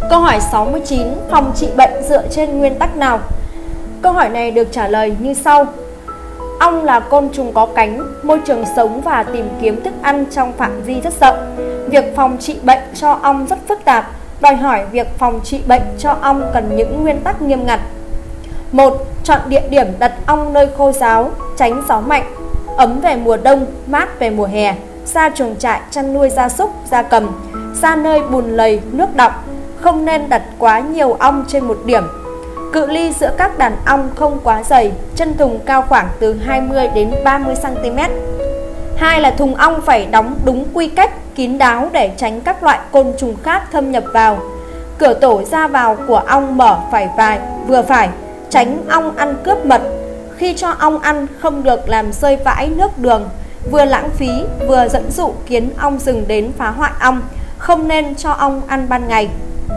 Câu hỏi 69. Phòng trị bệnh dựa trên nguyên tắc nào? Câu hỏi này được trả lời như sau. Ong là côn trùng có cánh, môi trường sống và tìm kiếm thức ăn trong phạm vi rất rộng. Việc phòng trị bệnh cho ong rất phức tạp, đòi hỏi việc phòng trị bệnh cho ong cần những nguyên tắc nghiêm ngặt. 1. Chọn địa điểm đặt ong nơi khô ráo, tránh gió mạnh, ấm về mùa đông, mát về mùa hè, xa chuồng trại chăn nuôi gia súc, gia cầm, xa nơi bùn lầy, nước đọng. Không nên đặt quá nhiều ong trên một điểm. Cự ly giữa các đàn ong không quá dày, chân thùng cao khoảng từ 20 đến 30 cm. 2 là thùng ong phải đóng đúng quy cách, kín đáo để tránh các loại côn trùng khác thâm nhập vào. Cửa tổ ra vào của ong mở phải vừa phải, tránh ong ăn cướp mật. Khi cho ong ăn không được làm rơi vãi nước đường, vừa lãng phí vừa dẫn dụ kiến ong rừng đến phá hoại ong. Không nên cho ong ăn ban ngày.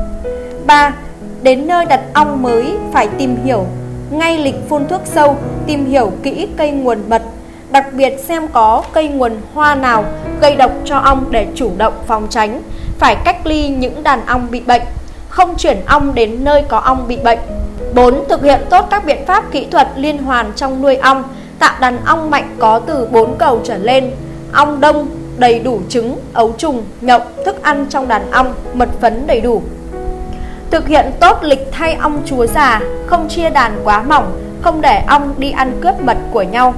3. Đến nơi đặt ong mới phải tìm hiểu ngay lịch phun thuốc sâu, tìm hiểu kỹ cây nguồn mật, đặc biệt xem có cây nguồn hoa nào gây độc cho ong để chủ động phòng tránh. Phải cách ly những đàn ong bị bệnh, không chuyển ong đến nơi có ong bị bệnh. 4. Thực hiện tốt các biện pháp kỹ thuật liên hoàn trong nuôi ong, tạo đàn ong mạnh có từ 4 cầu trở lên, ong đông, đầy đủ trứng, ấu trùng, nhộng, thức ăn trong đàn ong, mật phấn đầy đủ. Thực hiện tốt lịch thay ong chúa già, không chia đàn quá mỏng, không để ong đi ăn cướp mật của nhau.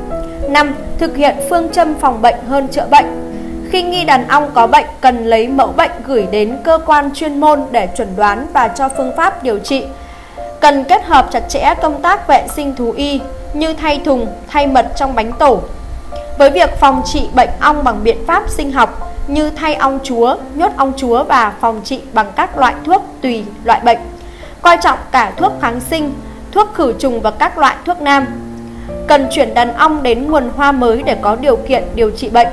5. Thực hiện phương châm phòng bệnh hơn chữa bệnh. Khi nghi đàn ong có bệnh, cần lấy mẫu bệnh gửi đến cơ quan chuyên môn để chẩn đoán và cho phương pháp điều trị. Cần kết hợp chặt chẽ công tác vệ sinh thú y như thay thùng, thay mật trong bánh tổ. Với việc phòng trị bệnh ong bằng biện pháp sinh học như thay ong chúa, nhốt ong chúa và phòng trị bằng các loại thuốc tùy loại bệnh. Coi trọng cả thuốc kháng sinh, thuốc khử trùng và các loại thuốc nam. Cần chuyển đàn ong đến nguồn hoa mới để có điều kiện điều trị bệnh.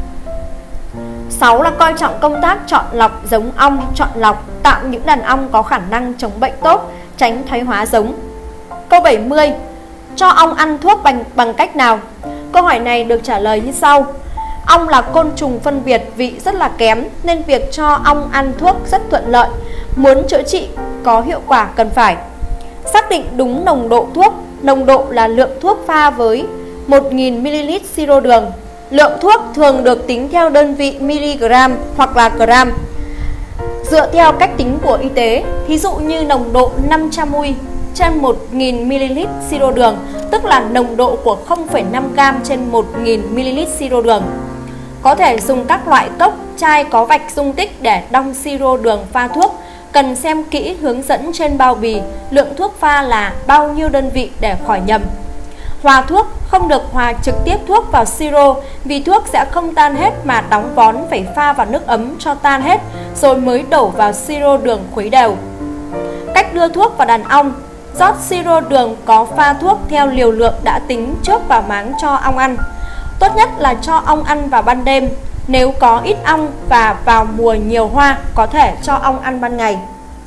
6 là coi trọng công tác chọn lọc giống ong, chọn lọc, tạo những đàn ong có khả năng chống bệnh tốt, tránh thoái hóa giống. Câu 70. Cho ong ăn thuốc bằng cách nào? Câu hỏi này được trả lời như sau. Ong là côn trùng phân biệt vị rất là kém nên việc cho ong ăn thuốc rất thuận lợi. Muốn chữa trị có hiệu quả cần phải xác định đúng nồng độ thuốc. Nồng độ là lượng thuốc pha với 1000ml siro đường. Lượng thuốc thường được tính theo đơn vị mg hoặc là gram, dựa theo cách tính của y tế. Thí dụ như nồng độ 500 ml trên 1000ml siro đường, tức là nồng độ của 0,5 gram trên 1000ml siro đường. Có thể dùng các loại cốc, chai có vạch dung tích để đong siro đường pha thuốc. Cần xem kỹ hướng dẫn trên bao bì, lượng thuốc pha là bao nhiêu đơn vị để khỏi nhầm. Hòa thuốc, không được hòa trực tiếp thuốc vào siro vì thuốc sẽ không tan hết mà đóng vón, phải pha vào nước ấm cho tan hết rồi mới đổ vào siro đường khuấy đều. Cách đưa thuốc vào đàn ong. Rót siro đường có pha thuốc theo liều lượng đã tính trước vào máng cho ong ăn. Tốt nhất là cho ong ăn vào ban đêm. Nếu có ít ong và vào mùa nhiều hoa, có thể cho ong ăn ban ngày.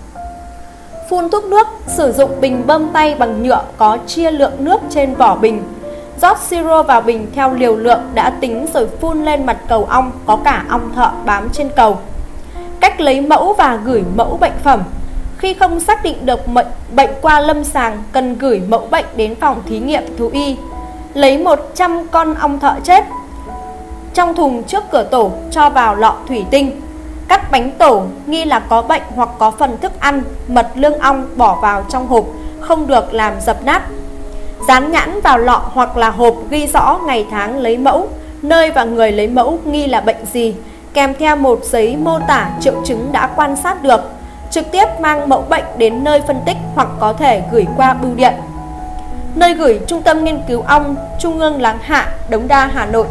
Phun thuốc nước, sử dụng bình bơm tay bằng nhựa có chia lượng nước trên vỏ bình. Rót siro vào bình theo liều lượng đã tính rồi phun lên mặt cầu ong, có cả ong thợ bám trên cầu. Cách lấy mẫu và gửi mẫu bệnh phẩm. Khi không xác định được bệnh qua lâm sàng, cần gửi mẫu bệnh đến phòng thí nghiệm thú y. Lấy 100 con ong thợ chết trong thùng trước cửa tổ, cho vào lọ thủy tinh. Cắt bánh tổ nghi là có bệnh hoặc có phần thức ăn, mật, lương ong bỏ vào trong hộp, không được làm dập nát. Dán nhãn vào lọ hoặc là hộp ghi rõ ngày tháng lấy mẫu, nơi và người lấy mẫu nghi là bệnh gì, kèm theo một giấy mô tả triệu chứng đã quan sát được. Trực tiếp mang mẫu bệnh đến nơi phân tích hoặc có thể gửi qua bưu điện. Nơi gửi: Trung tâm Nghiên cứu ong, Trung ương Láng Hạ, Đống Đa, Hà Nội.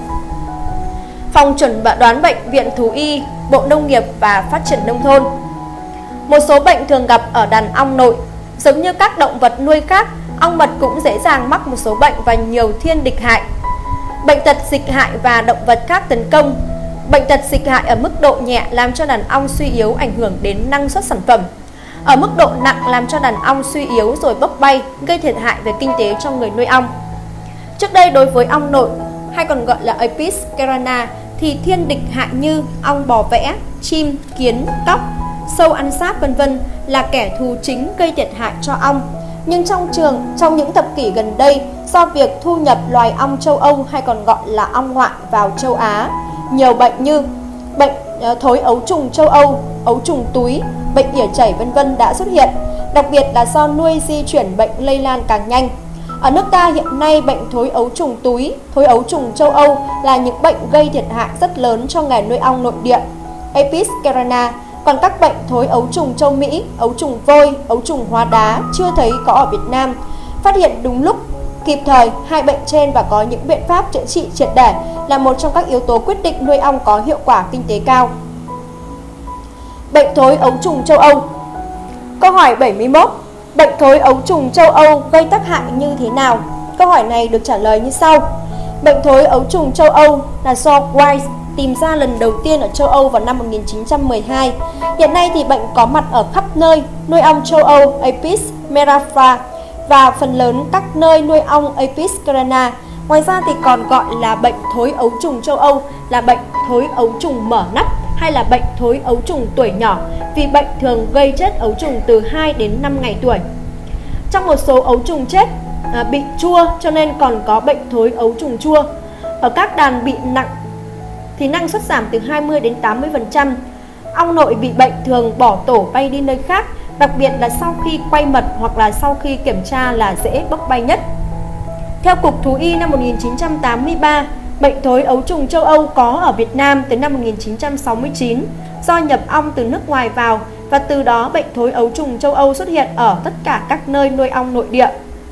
Phòng chẩn đoán bệnh, Viện Thú y, Bộ Nông nghiệp và Phát triển Nông thôn. Một số bệnh thường gặp ở đàn ong nội. Giống như các động vật nuôi khác, ong mật cũng dễ dàng mắc một số bệnh và nhiều thiên địch hại. Bệnh tật dịch hại và động vật khác tấn công. Bệnh tật dịch hại ở mức độ nhẹ làm cho đàn ong suy yếu, ảnh hưởng đến năng suất sản phẩm. Ở mức độ nặng làm cho đàn ong suy yếu rồi bốc bay, gây thiệt hại về kinh tế cho người nuôi ong. Trước đây đối với ong nội, hay còn gọi là Apis cerana, thì thiên địch hại như ong bò vẽ, chim, kiến, cóc, sâu ăn sáp vân vân là kẻ thù chính gây thiệt hại cho ong. Nhưng trong những thập kỷ gần đây, do việc thu nhập loài ong châu Âu hay còn gọi là ong ngoại vào châu Á, nhiều bệnh như bệnh thối ấu trùng châu Âu, ấu trùng túi, bệnh ỉa chảy vân vân đã xuất hiện, đặc biệt là do nuôi di chuyển bệnh lây lan càng nhanh. Ở nước ta hiện nay, bệnh thối ấu trùng túi, thối ấu trùng châu Âu là những bệnh gây thiệt hại rất lớn cho nghề nuôi ong nội địa Apis cerana. Còn các bệnh thối ấu trùng châu Mỹ, ấu trùng vôi, ấu trùng hóa đá chưa thấy có ở Việt Nam. Phát hiện đúng lúc, kịp thời hai bệnh trên và có những biện pháp chữa trị triệt để là một trong các yếu tố quyết định nuôi ong có hiệu quả kinh tế cao. Bệnh thối ấu trùng châu Âu. Câu hỏi 71. Bệnh thối ấu trùng châu Âu gây tác hại như thế nào? Câu hỏi này được trả lời như sau. Bệnh thối ấu trùng châu Âu là do White tìm ra lần đầu tiên ở châu Âu vào năm 1912. Hiện nay thì bệnh có mặt ở khắp nơi nuôi ong châu Âu Apis mellifera và phần lớn các nơi nuôi ong Apis cerana. Ngoài ra thì còn gọi là bệnh thối ấu trùng châu Âu là bệnh thối ấu trùng mở nắp hay là bệnh thối ấu trùng tuổi nhỏ, vì bệnh thường gây chết ấu trùng từ 2 đến 5 ngày tuổi. Trong một số ấu trùng chết bị chua cho nên còn có bệnh thối ấu trùng chua. Ở các đàn bị nặng thì năng suất giảm từ 20 đến 80%. Ong nội bị bệnh thường bỏ tổ bay đi nơi khác, đặc biệt là sau khi quay mật hoặc là sau khi kiểm tra là dễ bốc bay nhất. Theo Cục Thú y năm 1983, bệnh thối ấu trùng châu Âu có ở Việt Nam từ năm 1969 do nhập ong từ nước ngoài vào, và từ đó bệnh thối ấu trùng châu Âu xuất hiện ở tất cả các nơi nuôi ong nội địa.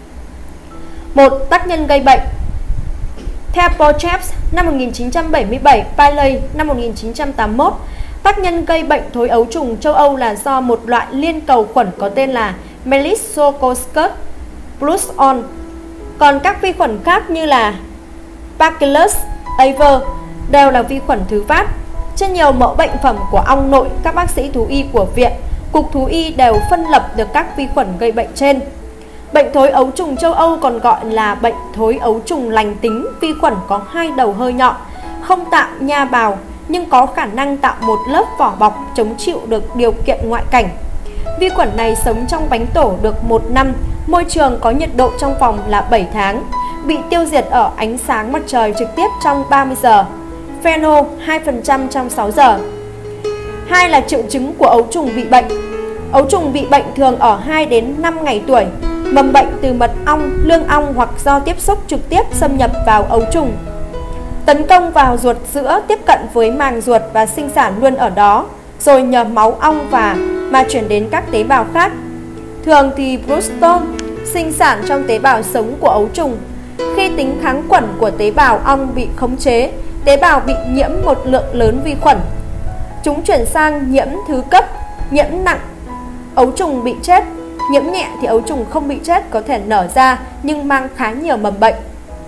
1. Tác nhân gây bệnh. Theo Porteous năm 1977, Paley năm 1981, tác nhân gây bệnh thối ấu trùng châu Âu là do một loại liên cầu khuẩn có tên là Melissococcus pluson. Còn các vi khuẩn khác như là Bacillus aver đều là vi khuẩn thứ phát. Trên nhiều mẫu bệnh phẩm của ong nội, các bác sĩ thú y của Viện, Cục Thú y đều phân lập được các vi khuẩn gây bệnh trên. Bệnh thối ấu trùng châu Âu còn gọi là bệnh thối ấu trùng lành tính, vi khuẩn có hai đầu hơi nhọn, không tạo nha bào nhưng có khả năng tạo một lớp vỏ bọc chống chịu được điều kiện ngoại cảnh. Vi khuẩn này sống trong bánh tổ được 1 năm, môi trường có nhiệt độ trong phòng là 7 tháng, bị tiêu diệt ở ánh sáng mặt trời trực tiếp trong 30 giờ, pheno 2% trong 6 giờ. 2 là triệu chứng của ấu trùng bị bệnh. Ấu trùng bị bệnh thường ở 2 đến 5 ngày tuổi, mầm bệnh từ mật ong, lương ong hoặc do tiếp xúc trực tiếp xâm nhập vào ấu trùng. Tấn công vào ruột sữa, tiếp cận với màng ruột và sinh sản luôn ở đó, rồi nhờ máu ong mà chuyển đến các tế bào khác. Thường thì Bruton sinh sản trong tế bào sống của ấu trùng. Khi tính kháng khuẩn của tế bào ong bị khống chế, tế bào bị nhiễm một lượng lớn vi khuẩn. Chúng chuyển sang nhiễm thứ cấp, nhiễm nặng, ấu trùng bị chết. Nhiễm nhẹ thì ấu trùng không bị chết, có thể nở ra nhưng mang khá nhiều mầm bệnh.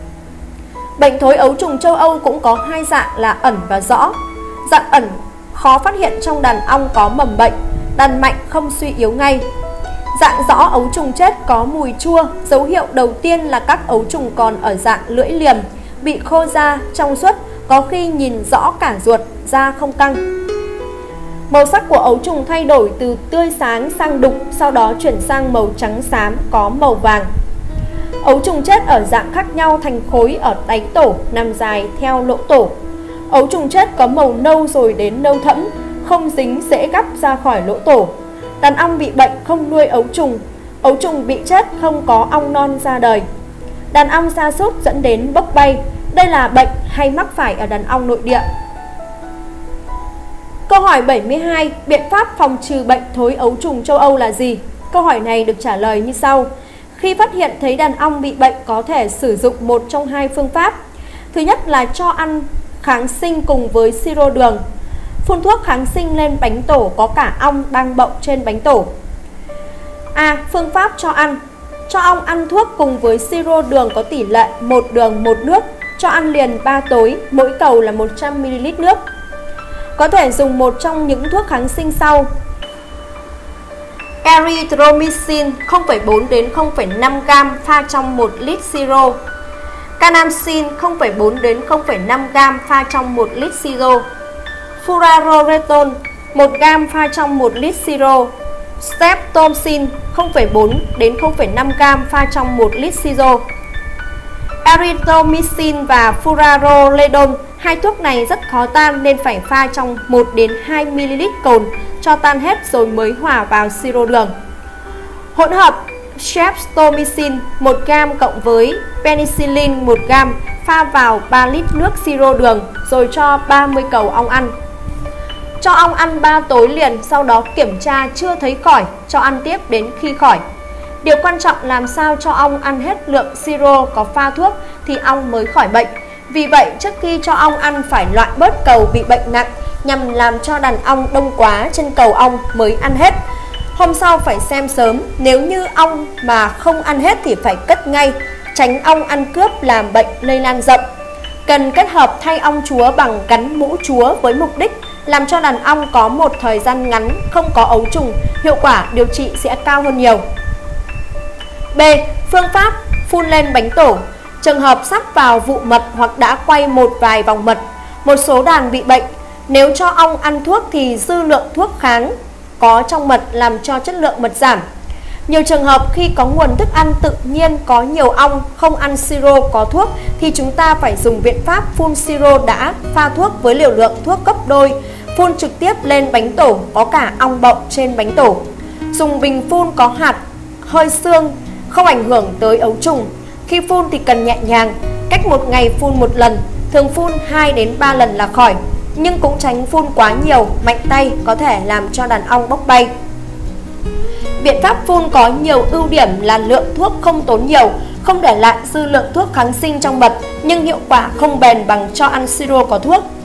Bệnh thối ấu trùng châu Âu cũng có hai dạng là ẩn và rõ. Dạng ẩn khó phát hiện trong đàn ong có mầm bệnh, đàn mạnh không suy yếu ngay. Dạng rõ ấu trùng chết có mùi chua, dấu hiệu đầu tiên là các ấu trùng còn ở dạng lưỡi liềm, bị khô da, trong suốt, có khi nhìn rõ cả ruột, da không căng. Màu sắc của ấu trùng thay đổi từ tươi sáng sang đục, sau đó chuyển sang màu trắng xám có màu vàng. Ấu trùng chết ở dạng khác nhau thành khối ở đáy tổ, nằm dài theo lỗ tổ. Ấu trùng chết có màu nâu rồi đến nâu thẫm, không dính, dễ gắp ra khỏi lỗ tổ. Đàn ong bị bệnh không nuôi ấu trùng bị chết không có ong non ra đời. Đàn ong sa sút dẫn đến bốc bay. Đây là bệnh hay mắc phải ở đàn ong nội địa. Câu hỏi 72. Biện pháp phòng trừ bệnh thối ấu trùng châu Âu là gì? Câu hỏi này được trả lời như sau. Khi phát hiện thấy đàn ong bị bệnh có thể sử dụng một trong hai phương pháp. Thứ nhất là cho ăn kháng sinh cùng với siro đường. Phun thuốc kháng sinh lên bánh tổ có cả ong đang bậu trên bánh tổ. A. Phương pháp cho ăn. Cho ong ăn thuốc cùng với siro đường có tỷ lệ 1 đường 1 nước, cho ăn liền 3 tối, mỗi cầu là 100ml nước. Có thể dùng một trong những thuốc kháng sinh sau: erythromycin 0,4 đến 0,5 g pha trong 1 lít siro, canamycin 0,4 đến 0,5 g pha trong 1 lít siro, furaroretol 1 gam pha trong 1 lít siro. Streptomycin 0,4 đến 0,5 gam pha trong 1 lít siro. Erythromycin và furaroledon, hai thuốc này rất khó tan nên phải pha trong 1 đến 2 ml cồn cho tan hết rồi mới hòa vào siro đường. Hỗn hợp streptomycin 1 gam cộng với penicillin 1 gam pha vào 3 lít nước siro đường rồi cho 30 cầu ong ăn. Cho ong ăn 3 tối liền, sau đó kiểm tra chưa thấy khỏi, cho ăn tiếp đến khi khỏi. Điều quan trọng làm sao cho ong ăn hết lượng siro có pha thuốc thì ong mới khỏi bệnh. Vì vậy, trước khi cho ong ăn phải loại bớt cầu bị bệnh nặng nhằm làm cho đàn ong đông quá trên cầu ong mới ăn hết. Hôm sau phải xem sớm, nếu như ong mà không ăn hết thì phải cất ngay, tránh ong ăn cướp làm bệnh lây lan rộng. Cần kết hợp thay ong chúa bằng gắn mũ chúa với mục đích làm cho đàn ong có một thời gian ngắn không có ấu trùng, hiệu quả điều trị sẽ cao hơn nhiều. B. Phương pháp phun lên bánh tổ. Trường hợp sắp vào vụ mật hoặc đã quay một vài vòng mật, một số đàn bị bệnh, nếu cho ong ăn thuốc thì dư lượng thuốc kháng có trong mật làm cho chất lượng mật giảm. Nhiều trường hợp khi có nguồn thức ăn tự nhiên có nhiều ong không ăn siro có thuốc thì chúng ta phải dùng biện pháp phun siro đã pha thuốc với liều lượng thuốc gấp đôi, phun trực tiếp lên bánh tổ có cả ong bọng trên bánh tổ. Dùng bình phun có hạt hơi xương, không ảnh hưởng tới ấu trùng. Khi phun thì cần nhẹ nhàng, cách 1 ngày phun 1 lần, thường phun 2 đến 3 lần là khỏi, nhưng cũng tránh phun quá nhiều, mạnh tay có thể làm cho đàn ong bốc bay. Biện pháp phun có nhiều ưu điểm là lượng thuốc không tốn nhiều, không để lại dư lượng thuốc kháng sinh trong mật, nhưng hiệu quả không bền bằng cho ăn siro có thuốc.